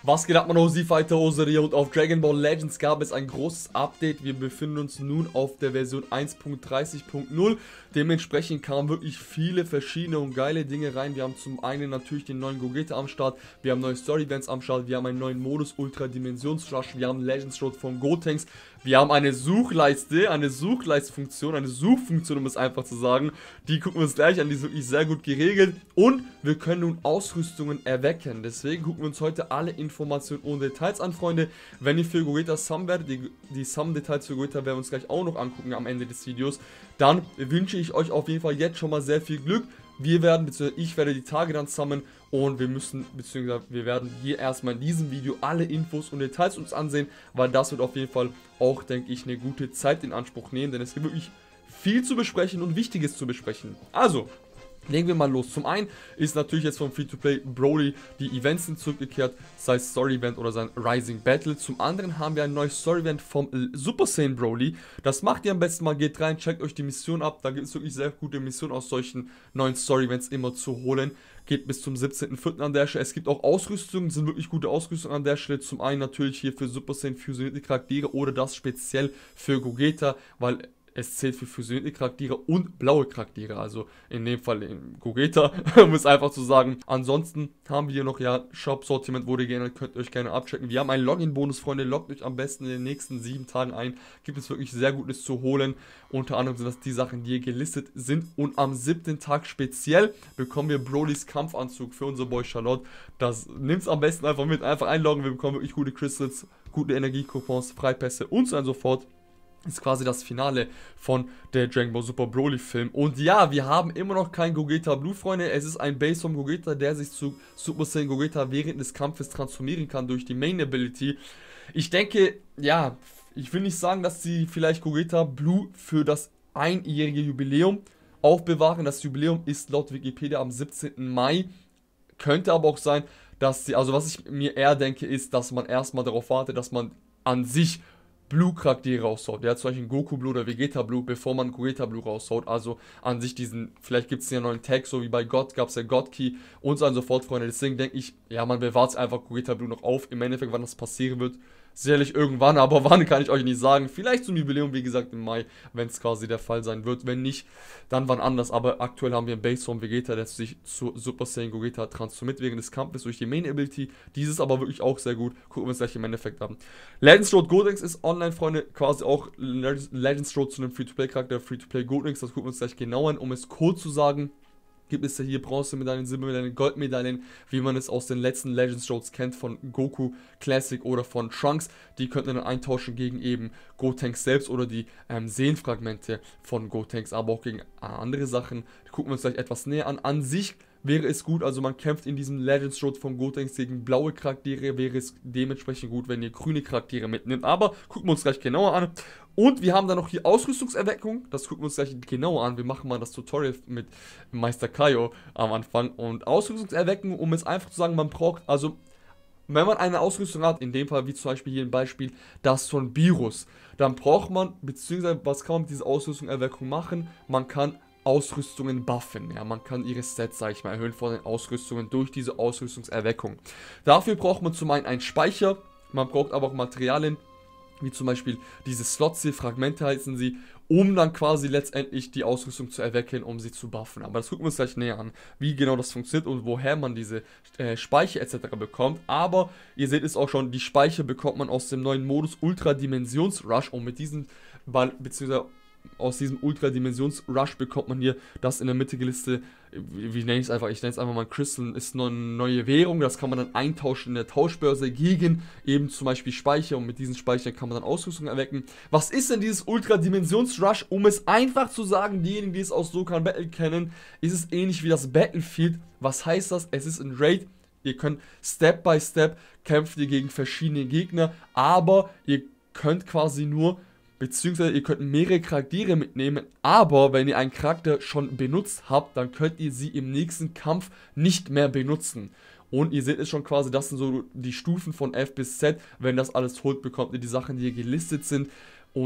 Was geht ab, Mano, Fighter Oseria, und auf Dragon Ball Legends gab es ein großes Update. Wir befinden uns nun auf der Version 1.30.0. Dementsprechend kamen wirklich viele verschiedene und geile Dinge rein. Wir haben zum einen natürlich den neuen Gogeta am Start, wir haben neue Story Events am Start, wir haben einen neuen Modus Ultra Dimensionsrush, wir haben Legends Road von Gotenks, wir haben eine Suchleistfunktion, eine Suchfunktion, um es einfach zu sagen. Die gucken wir uns gleich an, die ist wirklich sehr gut geregelt. Und wir können nun Ausrüstungen erwecken. Deswegen gucken wir uns heute alle Informationen und Details an, Freunde. Wenn ihr für Gogeta Sum werdet, die Sum-Details für Gogeta werden wir uns gleich auch noch angucken am Ende des Videos, dann wünsche ich euch auf jeden Fall jetzt schon mal sehr viel Glück. Wir werden, beziehungsweise ich werde die Tage dann summen und wir werden hier erstmal in diesem Video alle Infos und Details uns ansehen, weil das wird auf jeden Fall auch, denke ich, eine gute Zeit in Anspruch nehmen, denn es gibt wirklich viel zu besprechen und Wichtiges zu besprechen. Also, legen wir mal los. Zum einen ist natürlich jetzt vom Free-to-Play Broly die Events sind zurückgekehrt, sei es Story Event oder sein Rising Battle. Zum anderen haben wir ein neues Story Event vom Super Saiyan Broly. Das macht ihr am besten mal, geht rein, checkt euch die Mission ab. Da gibt es wirklich sehr gute Missionen aus solchen neuen Story Events immer zu holen. Geht bis zum 17.04. an der Stelle. Es gibt auch Ausrüstungen, sind wirklich gute Ausrüstungen an der Stelle. Zum einen natürlich hier für Super Saiyan fusionierte Charaktere oder das speziell für Gogeta, weil es zählt für fusionierte Charaktere und blaue Charaktere, also in dem Fall in Gogeta, um es einfach zu sagen. Ansonsten haben wir hier noch, ja, Shop-Sortiment wurde geändert, könnt ihr euch gerne abchecken. Wir haben einen Login-Bonus, Freunde, loggt euch am besten in den nächsten 7 Tagen ein. Gibt es wirklich sehr Gutes zu holen. Unter anderem sind das die Sachen, die hier gelistet sind. Und am 7. Tag speziell bekommen wir Brolys Kampfanzug für unser Boy Charlotte. Das nimmt es am besten einfach mit, einfach einloggen. Wir bekommen wirklich gute Crystals, gute Energiecoupons, Freipässe und so fort. Ist quasi das Finale von der Dragon Ball Super Broly Film. Und ja, wir haben immer noch kein Gogeta Blue, Freunde. Es ist ein Base vom Gogeta, der sich zu Super Saiyan Gogeta während des Kampfes transformieren kann durch die Main Ability. Ich denke, ja, ich will nicht sagen, dass sie vielleicht Gogeta Blue für das einjährige Jubiläum aufbewahren. Das Jubiläum ist laut Wikipedia am 17. Mai. Könnte aber auch sein, dass sie, also was ich mir eher denke, ist, dass man erstmal darauf wartet, dass man an sich Blue-Charaktere raushaut. Der hat zum Beispiel Goku Blue oder Vegeta Blue, bevor man Gogeta Blue raushaut. Also an sich diesen, vielleicht gibt es ja neuen Tag, so wie bei God gab es ja God Key und so fort, Freunde. Deswegen denke ich, ja, man bewahrt einfach Gogeta Blue noch auf. Im Endeffekt, wann das passieren wird, sicherlich irgendwann, aber wann kann ich euch nicht sagen. Vielleicht zum Jubiläum, wie gesagt, im Mai, wenn es quasi der Fall sein wird. Wenn nicht, dann wann anders. Aber aktuell haben wir einen Base vom Vegeta, der sich zu Super Saiyan Gogeta transformiert während des Kampfes durch die Main Ability. Dieses aber wirklich auch sehr gut. Gucken wir uns gleich im Endeffekt an. Legends Road Gotenks ist online, Freunde, quasi auch Legends Road zu einem Free-to-Play-Charakter, Free-to-Play Gotenks. Das gucken wir uns gleich genau an, um es kurz zu sagen. Gibt es ja hier Bronzemedaillen, Silbermedaillen, Goldmedaillen, wie man es aus den letzten Legends Roads kennt von Goku Classic oder von Trunks. Die könnten dann eintauschen gegen eben Gotenks selbst oder die Seelenfragmente von Gotenks, aber auch gegen andere Sachen. Die gucken wir uns gleich etwas näher an. An sich wäre es gut, also man kämpft in diesem Legends Road von Gotenks gegen blaue Charaktere, wäre es dementsprechend gut, wenn ihr grüne Charaktere mitnimmt. Aber gucken wir uns gleich genauer an. Und wir haben dann noch hier Ausrüstungserweckung, das gucken wir uns gleich genauer an. Wir machen mal das Tutorial mit Meister Kaio am Anfang. Und Ausrüstungserweckung, um jetzt einfach zu sagen, man braucht, also wenn man eine Ausrüstung hat, in dem Fall wie zum Beispiel hier ein Beispiel, das von Beerus, dann braucht man, beziehungsweise was kann man mit dieser Ausrüstungserweckung machen? Man kann Ausrüstungen buffen, ja, man kann ihre Stats, sag ich mal, erhöhen von den Ausrüstungen durch diese Ausrüstungserweckung. Dafür braucht man zum einen einen Speicher, man braucht aber auch Materialien, wie zum Beispiel diese Slots hier, Fragmente heißen sie, um dann quasi letztendlich die Ausrüstung zu erwecken, um sie zu buffen. Aber das gucken wir uns gleich näher an, wie genau das funktioniert und woher man diese Speicher etc. bekommt. Aber ihr seht es auch schon, die Speicher bekommt man aus dem neuen Modus Ultra Dimensionsrush und mit diesem beziehungsweise aus diesem Ultra-Dimensions-Rush bekommt man hier das in der Mitte gelistet, wie nenne ich es einfach, ich nenne es einfach mal Crystal, ist eine neue Währung, das kann man dann eintauschen in der Tauschbörse gegen eben zum Beispiel Speicher und mit diesen Speichern kann man dann Ausrüstung erwecken. Was ist denn dieses Ultra-Dimensions-Rush? Um es einfach zu sagen, diejenigen, die es aus Dokkan Battle kennen, ist es ähnlich wie das Battlefield. Was heißt das? Es ist ein Raid. Ihr könnt Step by Step kämpfen gegen verschiedene Gegner, aber ihr könnt quasi nur, beziehungsweise ihr könnt mehrere Charaktere mitnehmen, aber wenn ihr einen Charakter schon benutzt habt, dann könnt ihr sie im nächsten Kampf nicht mehr benutzen. Und ihr seht es schon quasi, das sind so die Stufen von F bis Z. Wenn das alles holt, bekommt ihr die Sachen, die hier gelistet sind. Und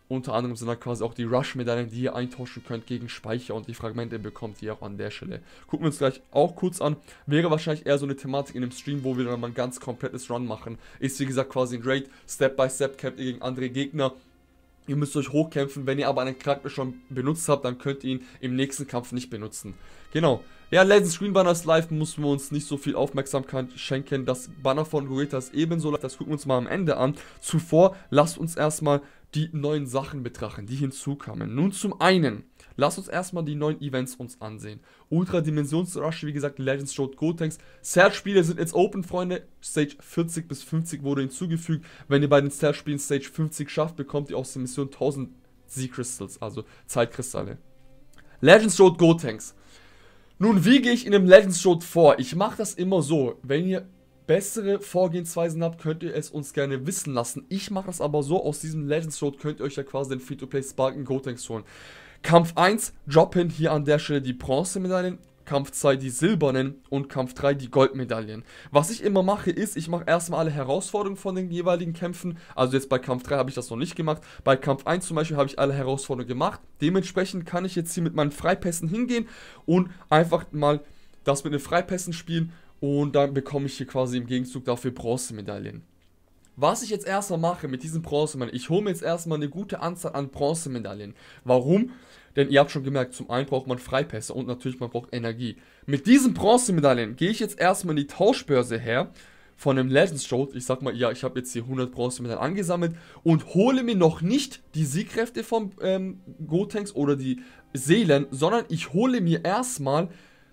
Unter anderem sind da quasi auch die Rush-Medaillen, die ihr eintauschen könnt gegen Speicher und die Fragmente bekommt ihr auch an der Stelle. Gucken wir uns gleich auch kurz an. Wäre wahrscheinlich eher so eine Thematik in dem Stream, wo wir dann mal ein ganz komplettes Run machen. Ist wie gesagt quasi ein Raid, Step by Step kämpft ihr gegen andere Gegner. Ihr müsst euch hochkämpfen, wenn ihr aber einen Charakter schon benutzt habt, dann könnt ihr ihn im nächsten Kampf nicht benutzen. Genau. Ja, Legends Screen Banners Live mussten wir uns nicht so viel Aufmerksamkeit schenken. Das Banner von Gogeta ist ebenso live, das gucken wir uns mal am Ende an. Zuvor lasst uns erstmal die neuen Sachen betrachten, die hinzukamen. Nun zum einen, lasst uns erstmal die neuen Events uns ansehen. Ultra Dimensionsrush, wie gesagt, Legends Road Gotenks. Search-Spiele sind jetzt open, Freunde. Stage 40 bis 50 wurde hinzugefügt. Wenn ihr bei den Search-Spielen Stage 50 schafft, bekommt ihr aus der Mission 1000 Z-Crystals, also Zeitkristalle. Legends Road Gotenks. Nun, wie gehe ich in einem Legends Road vor? Ich mache das immer so, wenn ihr bessere Vorgehensweisen habt, könnt ihr es uns gerne wissen lassen. Ich mache das aber so, aus diesem Legends Road könnt ihr euch ja quasi den Free-to-Play Sparken Gotenks holen. Kampf 1 droppen hier an der Stelle die Bronzemedaillen, Kampf 2 die silbernen und Kampf 3 die Goldmedaillen. Was ich immer mache ist, ich mache erstmal alle Herausforderungen von den jeweiligen Kämpfen. Also jetzt bei Kampf 3 habe ich das noch nicht gemacht. Bei Kampf 1 zum Beispiel habe ich alle Herausforderungen gemacht. Dementsprechend kann ich jetzt hier mit meinen Freipässen hingehen und einfach mal das mit den Freipässen spielen. Und dann bekomme ich hier quasi im Gegenzug dafür Bronzemedaillen. Was ich jetzt erstmal mache mit diesen Bronzemedaillen, ich hole mir jetzt erstmal eine gute Anzahl an Bronzemedaillen. Warum? Denn ihr habt schon gemerkt, zum einen braucht man Freipässe und natürlich man braucht Energie. Mit diesen Bronzemedaillen gehe ich jetzt erstmal in die Tauschbörse her von dem Legends Road. Ich sag mal, ja, ich habe jetzt hier 100 Bronzemedaillen angesammelt und hole mir noch nicht die Siegkräfte vom Gotenks oder die Seelen, sondern ich hole mir erstmal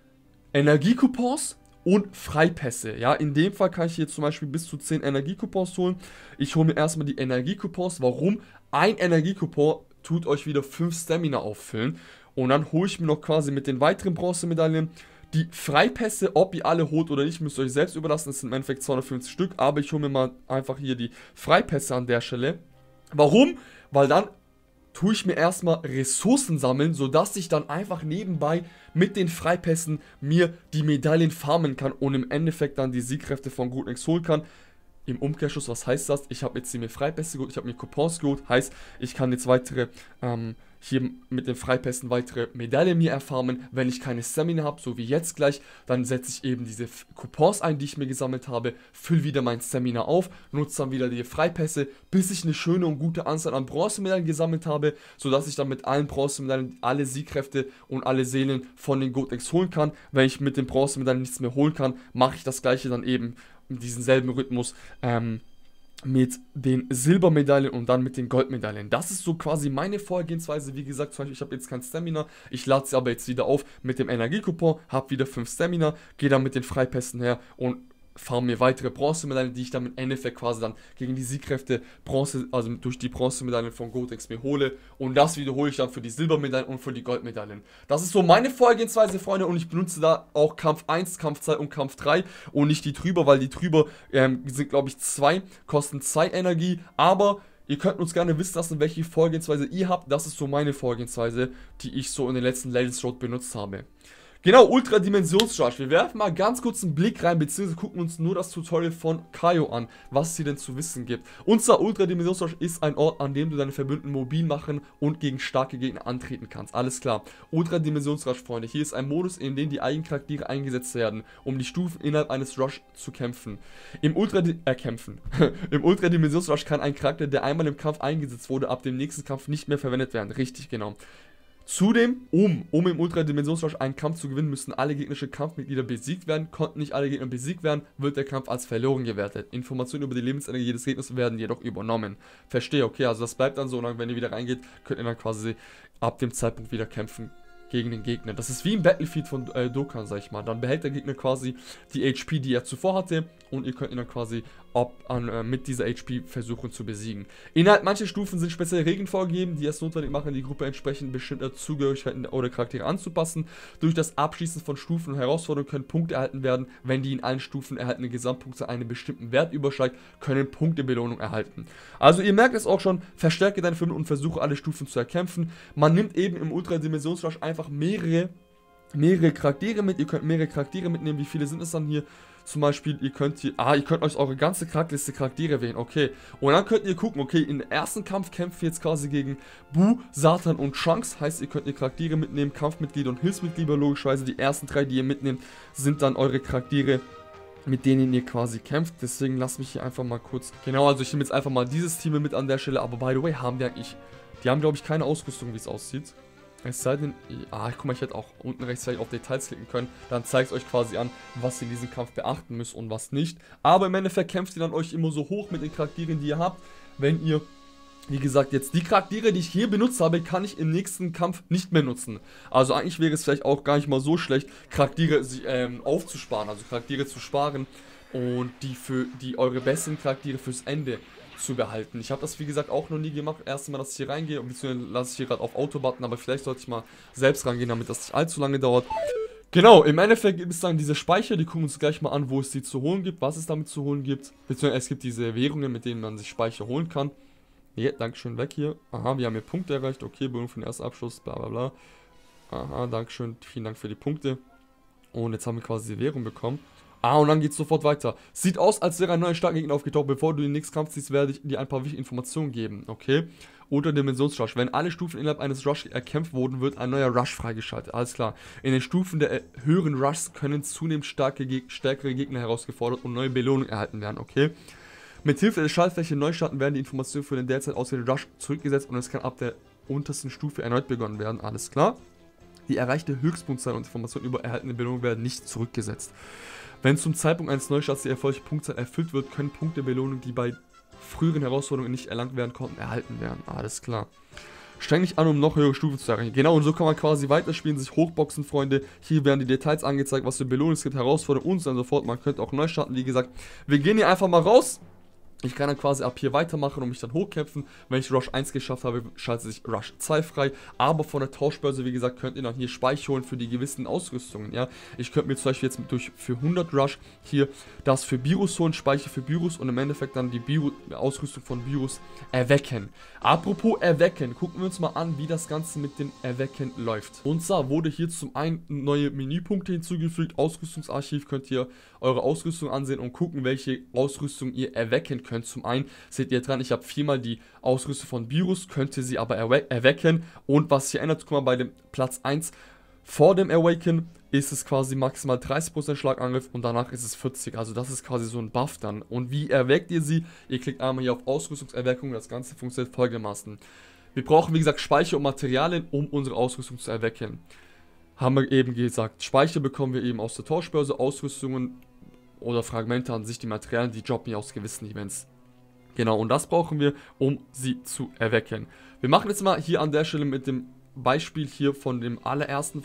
Energiecoupons und Freipässe. Ja, in dem Fall kann ich hier zum Beispiel bis zu 10 Energiecoupons holen. Ich hole mir erstmal die Energiecoupons. Warum? Ein Energiecoupon tut euch wieder 5 Stamina auffüllen. Und dann hole ich mir noch quasi mit den weiteren Bronzemedaillen die Freipässe. Ob ihr alle holt oder nicht, müsst ihr euch selbst überlassen. Das sind im Endeffekt 250 Stück. Aber ich hole mir mal einfach hier die Freipässe an der Stelle. Warum? Weil dann tue ich mir erstmal Ressourcen sammeln, sodass ich dann einfach nebenbei mit den Freipässen mir die Medaillen farmen kann und im Endeffekt dann die Siegkräfte von Gotenks holen kann. Im Umkehrschluss, was heißt das? Ich habe jetzt hier mir Freipässe geholt, ich habe mir Coupons geholt, heißt, ich kann jetzt weitere, hier mit den Freipässen weitere Medaillen mir erfarmen. Wenn ich keine Stamina habe, so wie jetzt gleich, dann setze ich eben diese Coupons ein, die ich mir gesammelt habe, fülle wieder mein Stamina auf, nutze dann wieder die Freipässe, bis ich eine schöne und gute Anzahl an Bronzemedaillen gesammelt habe, sodass ich dann mit allen Bronzemedaillen alle Siegkräfte und alle Seelen von den Gotenks holen kann. Wenn ich mit den Bronzemedaillen nichts mehr holen kann, mache ich das gleiche dann eben in diesem selben Rhythmus mit den Silbermedaillen und dann mit den Goldmedaillen. Das ist so quasi meine Vorgehensweise. Wie gesagt, zum Beispiel, ich habe jetzt kein Stamina, ich lade sie aber jetzt wieder auf mit dem Energiecoupon, habe wieder 5 Stamina, gehe dann mit den Freipässen her und farm mir weitere Bronzemedaillen, die ich dann im Endeffekt quasi dann gegen die Siegkräfte also durch die Bronzemedaillen von Gotenks mir hole. Und das wiederhole ich dann für die Silbermedaillen und für die Goldmedaillen. Das ist so meine Vorgehensweise, Freunde. Und ich benutze da auch Kampf 1, Kampf 2 und Kampf 3 und nicht die drüber, weil die drüber sind, glaube ich, 2, kosten 2 Energie. Aber ihr könnt uns gerne wissen lassen, welche Vorgehensweise ihr habt. Das ist so meine Vorgehensweise, die ich so in den letzten Legends Road benutzt habe. Genau, Ultra Dimensionsrush. Wir werfen mal ganz kurz einen Blick rein, beziehungsweise gucken uns nur das Tutorial von Kaio an, was es hier denn zu wissen gibt. Unser Ultra Dimensionsrush ist ein Ort, an dem du deine Verbündeten mobil machen und gegen starke Gegner antreten kannst. Alles klar. Ultra Dimensionsrush, Freunde. Hier ist ein Modus, in dem die Eigencharaktere eingesetzt werden, um die Stufen innerhalb eines Rush zu kämpfen. Im Ultra Dimensionsrush kann ein Charakter, der einmal im Kampf eingesetzt wurde, ab dem nächsten Kampf nicht mehr verwendet werden. Richtig, genau. Zudem, um im Ultra-Dimensionsrush einen Kampf zu gewinnen, müssen alle gegnerischen Kampfmitglieder besiegt werden. Konnten nicht alle Gegner besiegt werden, wird der Kampf als verloren gewertet. Informationen über die Lebensenergie jedes Gegners werden jedoch übernommen. Verstehe, okay, also das bleibt dann so, und wenn ihr wieder reingeht, könnt ihr dann quasi ab dem Zeitpunkt wieder kämpfen gegen den Gegner. Das ist wie im Battlefield von Dokkan, sag ich mal. Dann behält der Gegner quasi die HP, die er zuvor hatte, und ihr könnt ihn dann quasi mit dieser HP versuchen zu besiegen. Innerhalb mancher Stufen sind spezielle Regeln vorgegeben, die es notwendig machen, die Gruppe entsprechend bestimmter Zugehörigkeiten oder Charaktere anzupassen. Durch das Abschließen von Stufen und Herausforderungen können Punkte erhalten werden. Wenn die in allen Stufen erhaltene Gesamtpunkte einen bestimmten Wert übersteigt, können Punktebelohnung erhalten. Also ihr merkt es auch schon, verstärke deine Verbündeten und versuche alle Stufen zu erkämpfen. Man nimmt eben im Ultra-Dimensionsrush einfach mehrere mehrere Charaktere mit. Ihr könnt mehrere Charaktere mitnehmen. Wie viele sind es dann hier? Zum Beispiel, ihr könnt hier, ihr könnt euch eure ganze Charakterliste Charaktere wählen, okay. Und dann könnt ihr gucken, okay, im ersten Kampf kämpft ihr jetzt quasi gegen Boo, Satan und Trunks. Heißt, ihr könnt ihr Charaktere mitnehmen, Kampfmitglieder und Hilfsmitglieder, logischerweise. Die ersten 3, die ihr mitnehmt, sind dann eure Charaktere, mit denen ihr quasi kämpft. Deswegen lasst mich hier einfach mal kurz, genau, also ich nehme jetzt einfach mal dieses Team mit an der Stelle. Aber by the way, haben die eigentlich, die haben glaube ich keine Ausrüstung, wie es aussieht. Es sei denn, guck mal, ich hätte auch unten rechts vielleicht auf Details klicken können. Dann zeigt es euch quasi an, was ihr in diesem Kampf beachten müsst und was nicht. Aber im Endeffekt kämpft ihr dann euch immer so hoch mit den Charakteren, die ihr habt. Wenn ihr, wie gesagt, jetzt die Charaktere, die ich hier benutzt habe, kann ich im nächsten Kampf nicht mehr nutzen. Also eigentlich wäre es vielleicht auch gar nicht mal so schlecht, Charaktere aufzusparen, also Charaktere zu sparen und die eure besten Charaktere fürs Ende zu behalten. Ich habe das wie gesagt auch noch nie gemacht. Erst mal, dass ich hier reingehe, beziehungsweise lasse ich hier gerade auf Auto-Button, aber vielleicht sollte ich mal selbst rangehen, damit das nicht allzu lange dauert. Genau, im Endeffekt gibt es dann diese Speicher, die gucken uns gleich mal an, wo es die zu holen gibt, was es damit zu holen gibt. Beziehungsweise es gibt diese Währungen, mit denen man sich Speicher holen kann. Ja, dankeschön, weg hier. Aha, wir haben hier Punkte erreicht. Okay, Belohnung für den ersten Abschluss, bla bla bla. Aha, dankeschön, vielen Dank für die Punkte. Und jetzt haben wir quasi die Währung bekommen. Und dann geht es sofort weiter. Sieht aus, als wäre ein neuer Startgegner aufgetaucht. Bevor du den nächsten Kampf ziehst, werde ich dir ein paar wichtige Informationen geben, okay? Oder Dimensionsrush. Wenn alle Stufen innerhalb eines Rush erkämpft wurden, wird ein neuer Rush freigeschaltet. Alles klar. In den Stufen der höheren Rushs können zunehmend stärkere Gegner herausgefordert und neue Belohnungen erhalten werden, okay? Mit Hilfe der Schaltfläche Neustarten werden die Informationen für den derzeit ausgewählten Rush zurückgesetzt und es kann ab der untersten Stufe erneut begonnen werden. Alles klar. Die erreichte Höchstpunktzahl und Informationen über erhaltene Belohnungen werden nicht zurückgesetzt. Wenn zum Zeitpunkt eines Neustarts die erforderliche Punktzahl erfüllt wird, können Punktebelohnungen, die bei früheren Herausforderungen nicht erlangt werden konnten, erhalten werden. Alles klar. Streng dich an, um noch höhere Stufen zu erreichen. Genau, und so kann man quasi weiterspielen, sich hochboxen, Freunde. Hier werden die Details angezeigt, was für Belohnungen es gibt, Herausforderungen und so fort. Man könnte auch neu starten, wie gesagt. Wir gehen hier einfach mal raus. Ich kann dann quasi ab hier weitermachen und mich dann hochkämpfen. Wenn ich Rush 1 geschafft habe, schaltet sich Rush 2 frei. Aber von der Tauschbörse, wie gesagt, könnt ihr dann hier Speicher holen für die gewissen Ausrüstungen, ja. Ich könnte mir zum Beispiel jetzt für 100 Rush hier das für Virus holen, Speicher für Virus und im Endeffekt dann die Ausrüstung von Virus erwecken. Apropos erwecken, gucken wir uns mal an, wie das Ganze mit dem Erwecken läuft. Und zwar wurde hier zum einen neue Menüpunkte hinzugefügt. Ausrüstungsarchiv, könnt ihr eure Ausrüstung ansehen und gucken, welche Ausrüstung ihr erwecken könnt. Zum einen seht ihr dran, ich habe viermal die Ausrüstung von Virus, könnt ihr sie aber erwecken. Und was sich ändert, guck mal, bei dem Platz 1 vor dem Awaken ist es quasi maximal 30% Schlagangriff und danach ist es 40%. Also das ist quasi so ein Buff dann. Und wie erweckt ihr sie? Ihr klickt einmal hier auf Ausrüstungserweckung. Das Ganze funktioniert folgendermaßen. Wir brauchen, wie gesagt, Speicher und Materialien, um unsere Ausrüstung zu erwecken. Haben wir eben gesagt, Speicher bekommen wir eben aus der Tauschbörse, Ausrüstungen oder Fragmente an sich, die Materialien, die droppen ja aus gewissen Events. Genau, und das brauchen wir, um sie zu erwecken. Wir machen jetzt mal hier an der Stelle mit dem Beispiel hier von der allerersten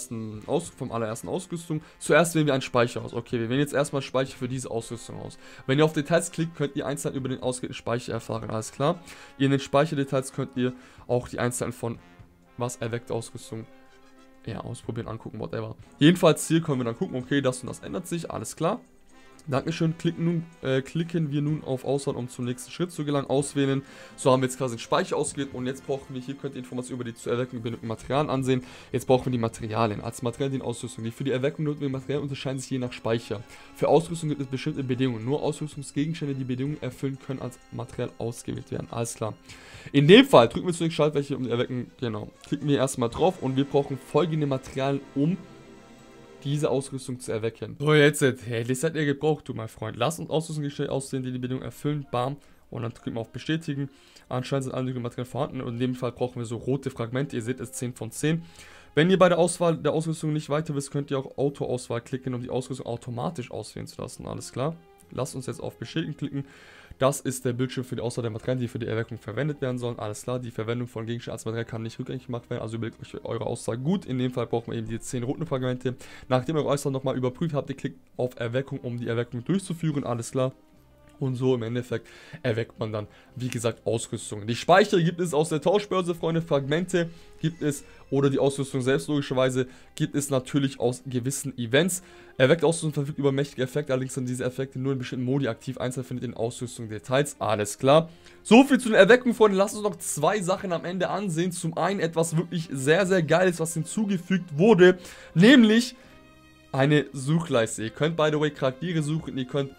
Ausrüstung. Zuerst wählen wir einen Speicher aus. Okay, wir wählen jetzt erstmal Speicher für diese Ausrüstung aus. Wenn ihr auf Details klickt, könnt ihr Einzelheiten über den ausgewählten Speicher erfahren. Alles klar. In den Speicherdetails könnt ihr auch die Einzelheiten von was erweckte Ausrüstung ausprobieren, angucken, whatever. Jedenfalls hier können wir dann gucken, okay, das und das ändert sich, alles klar. Dankeschön, klicken wir nun auf Auswahl, um zum nächsten Schritt zu gelangen, auswählen. So haben wir jetzt quasi den Speicher ausgewählt und jetzt brauchen wir, hier könnt ihr Informationen über die zu erweckenden benötigten Materialien ansehen. Jetzt brauchen wir die Materialien. Als Materialien die Ausrüstung. Die für die Erweckung notwendigen Materialien unterscheiden sich je nach Speicher. Für Ausrüstung gibt es bestimmte Bedingungen. Nur Ausrüstungsgegenstände, die Bedingungen erfüllen, können als Material ausgewählt werden. Alles klar. In dem Fall drücken wir zunächst Schaltfläche um die Erwecken, genau. Klicken wir erstmal drauf und wir brauchen folgende Materialien, um diese Ausrüstung zu erwecken. So, jetzt, hey, das hat ihr gebraucht, du mein Freund. Lass uns Ausrüstungsgegenstände aussehen, die die Bedingungen erfüllen. Bam. Und dann drücken wir auf Bestätigen. Anscheinend sind alle Materialien vorhanden und in dem Fall brauchen wir so rote Fragmente. Ihr seht es 10 von 10. Wenn ihr bei der Auswahl der Ausrüstung nicht weiter wisst, könnt ihr auch Auto-Auswahl klicken, um die Ausrüstung automatisch auswählen zu lassen. Alles klar. Lasst uns jetzt auf Bestätigen klicken. Das ist der Bildschirm für die Auswahl der Materialien, die für die Erweckung verwendet werden sollen. Alles klar, die Verwendung von Gegenständen als Material kann nicht rückgängig gemacht werden, also überlegt euch eure Auswahl gut. In dem Fall brauchen wir eben die 10 roten Fragmente. Nachdem ihr eure Auswahl nochmal überprüft habt, ihr klickt auf Erweckung, um die Erweckung durchzuführen. Alles klar. Und so im Endeffekt erweckt man dann, wie gesagt, Ausrüstungen. Die Speicher gibt es aus der Tauschbörse, Freunde. Fragmente gibt es, oder die Ausrüstung selbst logischerweise, gibt es natürlich aus gewissen Events. Erweckt Ausrüstung verfügt über mächtige Effekte, allerdings sind diese Effekte nur in bestimmten Modi aktiv. Einzeln findet in Ausrüstung Details. Alles klar. So viel zu den Erweckungen, Freunde. Lasst uns noch zwei Sachen am Ende ansehen. Zum einen etwas wirklich sehr, sehr Geiles, was hinzugefügt wurde, nämlich eine Suchleiste. Ihr könnt, by the way, Charaktere suchen, ihr könnt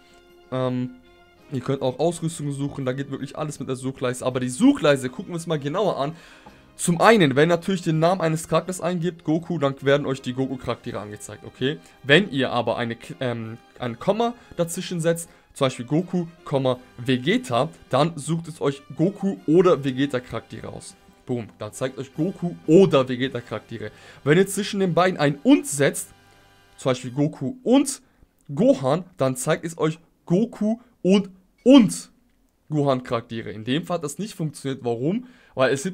auch Ausrüstung suchen, da geht wirklich alles mit der Suchleiste. Aber die Suchleiste, gucken wir uns mal genauer an. Zum einen, wenn ihr natürlich den Namen eines Charakters eingibt, Goku, dann werden euch die Goku-Charaktere angezeigt, okay? Wenn ihr aber ein Komma dazwischen setzt, zum Beispiel Goku, Vegeta, dann sucht es euch Goku oder Vegeta-Charaktere aus. Boom, dann zeigt euch Goku oder Vegeta-Charaktere. Wenn ihr zwischen den beiden ein und setzt, zum Beispiel Goku und Gohan, dann zeigt es euch Goku und Gohan-Charaktere. In dem Fall hat das nicht funktioniert. Warum? Weil es gibt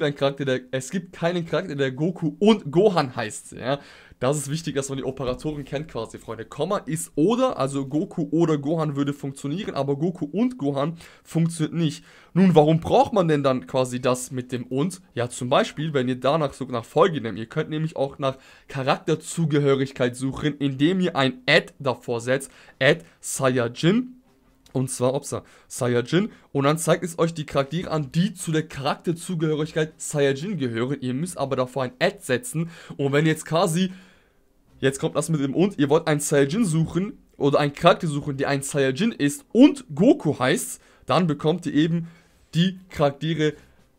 keinen Charakter, der Goku und Gohan heißt. Ja? Das ist wichtig, dass man die Operatoren kennt quasi, Freunde. Komma ist oder, also Goku oder Gohan würde funktionieren, aber Goku und Gohan funktioniert nicht. Nun, warum braucht man denn dann quasi das mit dem und? Ja, zum Beispiel, wenn ihr danach so nach folgendem, ihr könnt nämlich auch nach Charakterzugehörigkeit suchen, indem ihr ein Add davor setzt, Add Saiyajin. Und zwar, Saiyajin. Und dann zeigt es euch die Charaktere an, die zu der Charakterzugehörigkeit Saiyajin gehören. Ihr müsst aber davor ein Add setzen. Und wenn jetzt quasi, jetzt kommt das mit dem und, ihr wollt einen Saiyajin suchen oder einen Charakter suchen, der ein Saiyajin ist und Goku heißt, dann bekommt ihr eben die Charaktere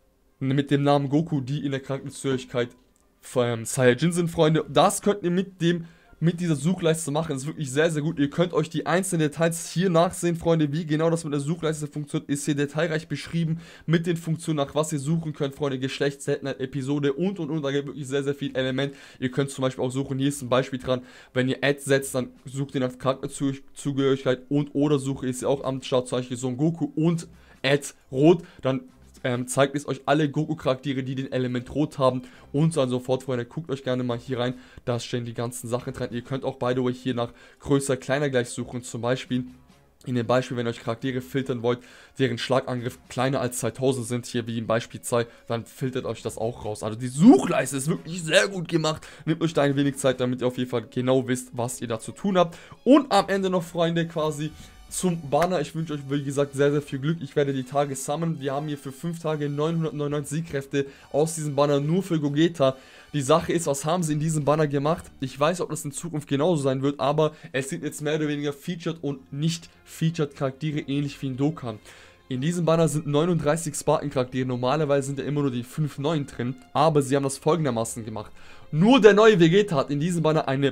mit dem Namen Goku, die in der Charakterzugehörigkeit Saiyajin sind, Freunde. Das könnt ihr mit dieser Suchleiste machen. Das ist wirklich sehr, sehr gut. Ihr könnt euch die einzelnen Details hier nachsehen, Freunde. Wie genau das mit der Suchleiste funktioniert, ist hier detailreich beschrieben. Mit den Funktionen, nach was ihr suchen könnt, Freunde. Geschlecht, Seltenheit, Episode und. Da gibt es wirklich sehr, sehr viel Element. Ihr könnt zum Beispiel auch suchen. Hier ist ein Beispiel dran. Wenn ihr Add setzt, dann sucht ihr nach Charakterzugehörigkeit und oder Suche ist ja auch am Start. Zum Beispiel Son Goku und Add Rot. Dann zeigt es euch alle Goku-Charaktere, die den Element Rot haben und so und so fort, Freunde. Guckt euch gerne mal hier rein, da stehen die ganzen Sachen dran. Ihr könnt auch, by the way, hier nach größer, kleiner gleich suchen, zum Beispiel in dem Beispiel, wenn ihr euch Charaktere filtern wollt, deren Schlagangriff kleiner als 2000 sind, hier wie im Beispiel 2, dann filtert euch das auch raus. Also die Suchleiste ist wirklich sehr gut gemacht. Nehmt euch da ein wenig Zeit, damit ihr auf jeden Fall genau wisst, was ihr da zu tun habt. Und am Ende noch, Freunde, quasi zum Banner. Ich wünsche euch, wie gesagt, sehr, sehr viel Glück. Ich werde die Tage summonen. Wir haben hier für 5 Tage 999 Siegkräfte aus diesem Banner nur für Gogeta. Die Sache ist, was haben sie in diesem Banner gemacht? Ich weiß, ob das in Zukunft genauso sein wird, aber es sind jetzt mehr oder weniger Featured und nicht Featured Charaktere, ähnlich wie in Dokkan. In diesem Banner sind 39 Spartan-Charaktere. Normalerweise sind ja immer nur die 5 neuen drin, aber sie haben das folgendermaßen gemacht. Nur der neue Vegeta hat in diesem Banner eine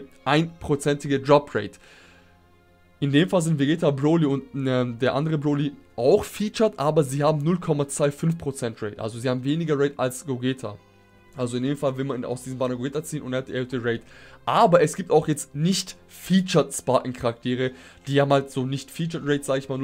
1%ige Drop-Rate. In dem Fall sind Vegeta, Broly und der andere Broly auch featured, aber sie haben 0,25% Rate. Also sie haben weniger Rate als Gogeta. Also in dem Fall will man aus diesem Banner Gogeta ziehen und er hat die erhöhte Rate. Aber es gibt auch jetzt nicht featured Spartan-Charaktere. Die haben halt so nicht featured Rate, sage ich mal,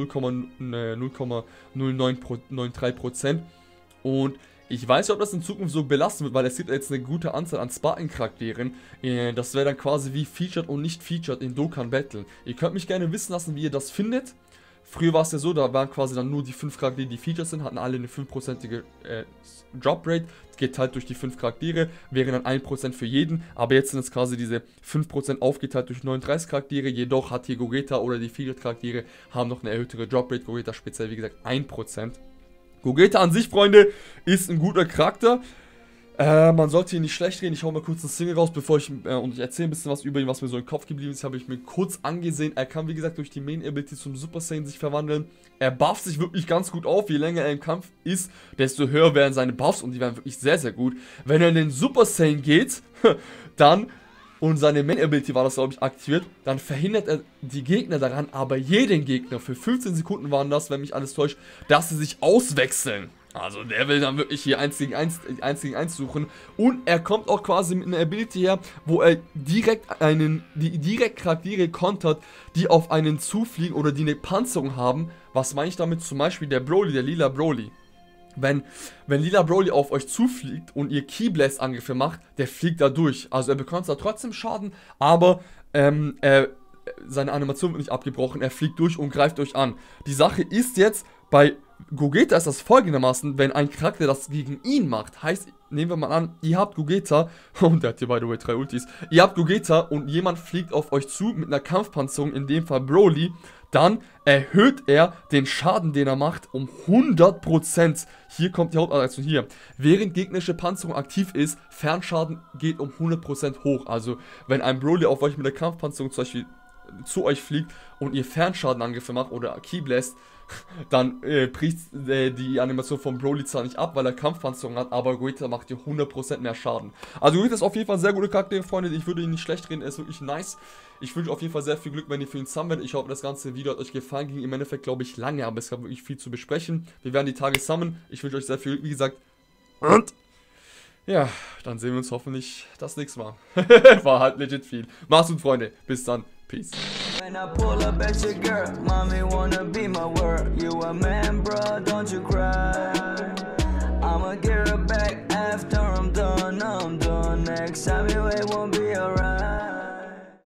0,0993%. Und ich weiß nicht, ob das in Zukunft so belassen wird, weil es gibt jetzt eine gute Anzahl an Spartan-Charakteren. Das wäre dann quasi wie Featured und nicht Featured in Dokkan Battle. Ihr könnt mich gerne wissen lassen, wie ihr das findet. Früher war es ja so, da waren quasi dann nur die 5 Charaktere, die Featured sind, hatten alle eine 5%ige Drop-Rate, geteilt durch die 5 Charaktere, wäre dann 1% für jeden. Aber jetzt sind es quasi diese 5% aufgeteilt durch 39 Charaktere, jedoch hat hier Gogeta oder die Featured-Charaktere haben noch eine erhöhtere Drop-Rate, Gogeta speziell, wie gesagt, 1%. Gogeta an sich, Freunde, ist ein guter Charakter. Man sollte hier nicht schlecht reden. Ich hau mal kurz ein Single raus, bevor ich erzähle ein bisschen was über ihn, was mir so im Kopf geblieben ist. Habe ich mir kurz angesehen. Er kann, wie gesagt, durch die Main Ability zum Super Saiyan sich verwandeln. Er bufft sich wirklich ganz gut auf. Je länger er im Kampf ist, desto höher werden seine Buffs und die werden wirklich sehr, sehr gut. Wenn er in den Super Saiyan geht, dann und seine Main Ability war das, glaube ich, aktiviert, dann verhindert er die Gegner daran, aber jeden Gegner, für 15 Sekunden waren das, wenn mich alles täuscht, dass sie sich auswechseln. Also der will dann wirklich hier 1 gegen 1 suchen. Und er kommt auch quasi mit einer Ability her, wo er direkt Charaktere kontert, die auf einen zufliegen oder die eine Panzerung haben. Was meine ich damit? Zum Beispiel der Broly, der lila Broly. Wenn lila Broly auf euch zufliegt und ihr Keyblast-Angriffe macht, der fliegt da durch. Also er bekommt zwar trotzdem Schaden, aber er seine Animation wird nicht abgebrochen, er fliegt durch und greift euch an. Die Sache ist jetzt, bei Gogeta ist das folgendermaßen, wenn ein Charakter das gegen ihn macht, heißt, nehmen wir mal an, ihr habt Gogeta, und der hat hier by the way 3 Ultis, ihr habt Gogeta und jemand fliegt auf euch zu mit einer Kampfpanzerung, in dem Fall Broly, dann erhöht er den Schaden, den er macht, um 100%. Hier kommt die Hauptattraktion hier. Während gegnerische Panzerung aktiv ist, Fernschaden geht um 100% hoch. Also, wenn ein Broly auf euch mit der Kampfpanzerung zum Beispiel zu euch fliegt und ihr Fernschadenangriffe macht oder Keyblast, dann bricht die Animation von Broly zwar nicht ab, weil er Kampfpanzerung hat, aber Gogeta macht dir 100% mehr Schaden. Also Gogeta ist auf jeden Fall ein sehr guter Charakter, Freunde. Ich würde ihn nicht schlecht reden, er ist wirklich nice. Ich wünsche auf jeden Fall sehr viel Glück, wenn ihr für ihn summoned. Ich hoffe, das ganze Video hat euch gefallen. Ging im Endeffekt, glaube ich, lange, aber es gab wirklich viel zu besprechen. Wir werden die Tage summonen. Ich wünsche euch sehr viel Glück, wie gesagt. Und ja, dann sehen wir uns hoffentlich das nächste Mal. War halt legit viel. Macht's gut, Freunde. Bis dann. Peace. When I pull up at your girl, mommy wanna be my world. You a man, bro, don't you cry. I'ma get her back after I'm done. Next time you it won't be around.